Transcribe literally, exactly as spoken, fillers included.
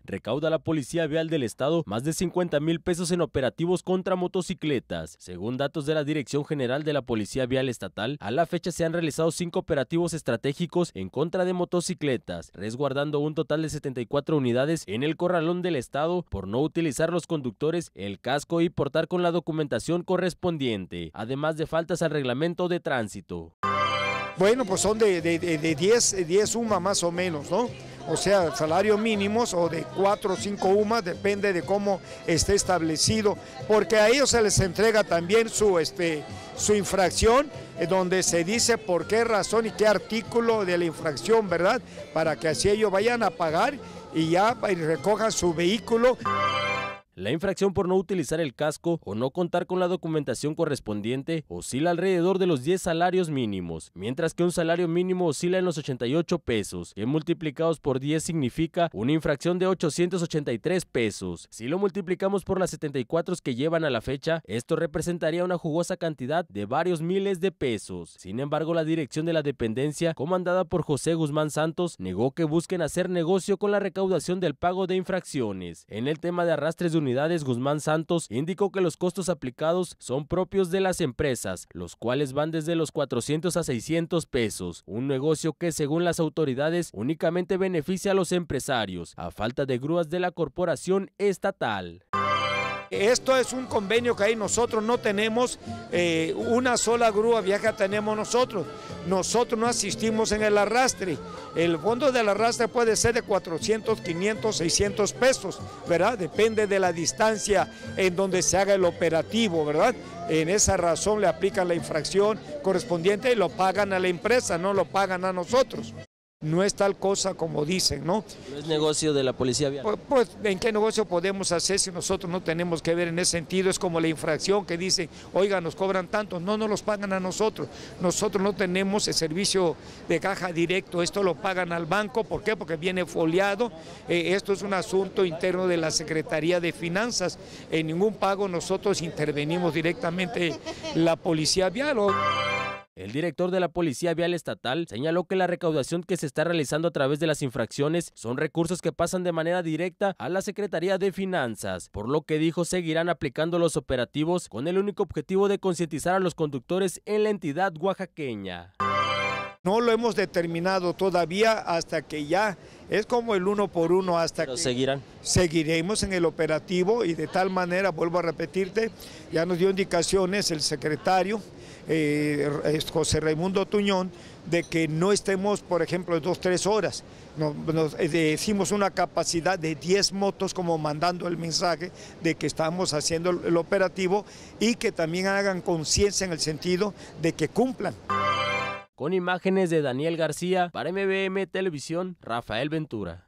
recauda la Policía Vial del Estado más de cincuenta mil pesos en operativos contra motocicletas. Según datos de la Dirección General de la Policía Vial Estatal, a la fecha se han realizado cinco operativos estratégicos en contra de motocicletas, resguardando un total de setenta y cuatro unidades en el corralón del Estado por no utilizar los conductores el casco y portar con la documentación correspondiente, además de faltas al reglamento de tránsito. Bueno, pues son de, de, de diez, diez U M A más o menos, ¿no? O sea, salarios mínimos o de cuatro o cinco U M A, depende de cómo esté establecido, porque a ellos se les entrega también su, este, su infracción, eh, donde se dice por qué razón y qué artículo de la infracción, ¿verdad? Para que así ellos vayan a pagar y ya y recojan su vehículo. La infracción por no utilizar el casco o no contar con la documentación correspondiente oscila alrededor de los diez salarios mínimos, mientras que un salario mínimo oscila en los ochenta y ocho pesos, que multiplicados por diez significa una infracción de ochocientos ochenta y tres pesos. Si lo multiplicamos por las setenta y cuatro que llevan a la fecha, esto representaría una jugosa cantidad de varios miles de pesos. Sin embargo, la dirección de la dependencia, comandada por José Guzmán Santos, negó que busquen hacer negocio con la recaudación del pago de infracciones. En el tema de arrastres de unidades, Guzmán Santos indicó que los costos aplicados son propios de las empresas, los cuales van desde los cuatrocientos a seiscientos pesos, un negocio que según las autoridades únicamente beneficia a los empresarios, a falta de grúas de la corporación estatal. Esto es un convenio que ahí nosotros no tenemos, eh, una sola grúa vieja tenemos nosotros, nosotros no asistimos en el arrastre, el fondo del arrastre puede ser de cuatrocientos, quinientos, seiscientos pesos, ¿verdad? Depende de la distancia en donde se haga el operativo, ¿verdad? En esa razón le aplican la infracción correspondiente y lo pagan a la empresa, no lo pagan a nosotros. No es tal cosa como dicen, ¿no? ¿No es negocio de la Policía Vial? Pues, pues, ¿en qué negocio podemos hacer si nosotros no tenemos que ver en ese sentido? Es como la infracción que dicen, oiga, nos cobran tanto, no nos los pagan a nosotros. Nosotros no tenemos el servicio de caja directo, esto lo pagan al banco, ¿por qué? Porque viene foliado, eh, esto es un asunto interno de la Secretaría de Finanzas. En ningún pago nosotros intervenimos directamente la Policía Vial. ¿O? El director de la Policía Vial Estatal señaló que la recaudación que se está realizando a través de las infracciones son recursos que pasan de manera directa a la Secretaría de Finanzas, por lo que dijo seguirán aplicando los operativos con el único objetivo de concientizar a los conductores en la entidad oaxaqueña. No lo hemos determinado todavía hasta que ya es como el uno por uno hasta ¿Pero que seguirán? Seguiremos en el operativo y de tal manera, vuelvo a repetirte, ya nos dio indicaciones el secretario eh, José Raimundo Tuñón de que no estemos, por ejemplo, dos, tres horas. Nos, nos eh, decimos una capacidad de diez motos como mandando el mensaje de que estamos haciendo el, el operativo y que también hagan conciencia en el sentido de que cumplan. Con imágenes de Daniel García, para M V M Televisión, Rafael Ventura.